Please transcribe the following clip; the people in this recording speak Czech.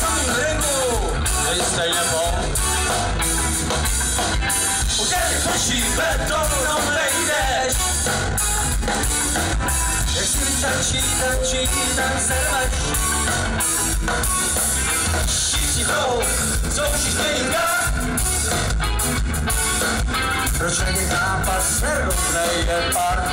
samým ringu nejstejně bol. Udělej prší betonou nejdeš. Jak si tančí, tak se rveš. Všichni hrou, jsou všichni jinka. Proč není nápad, se rovnej je pár.